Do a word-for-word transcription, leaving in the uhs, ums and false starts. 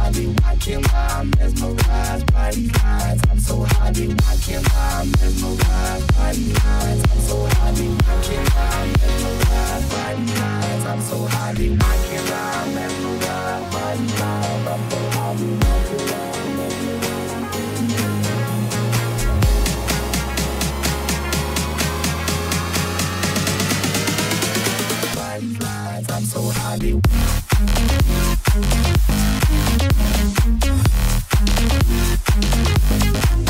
happy watching while I'm mesmerized by these lines. I'm so happy watching while I'm mesmerized by these lines. I'm so happy watching while I'm mesmerized by these lines. I'm so happy watching while I'm mesmerized by these lines. I'm so happy watching while I'm mesmerized by these lines. I'm so happy. We'll be right